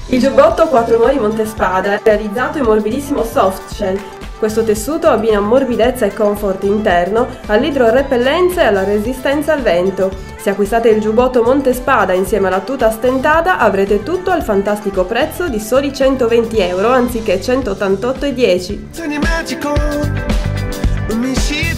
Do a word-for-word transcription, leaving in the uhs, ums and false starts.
Il giubbotto quattro Mori Montespada è realizzato in morbidissimo soft shell. Questo tessuto abbina morbidezza e comfort interno all'idrorepellenza e alla resistenza al vento. Se acquistate il giubbotto Montespada insieme alla tuta stentata avrete tutto al fantastico prezzo di soli centoventi euro anziché centottantotto e dieci.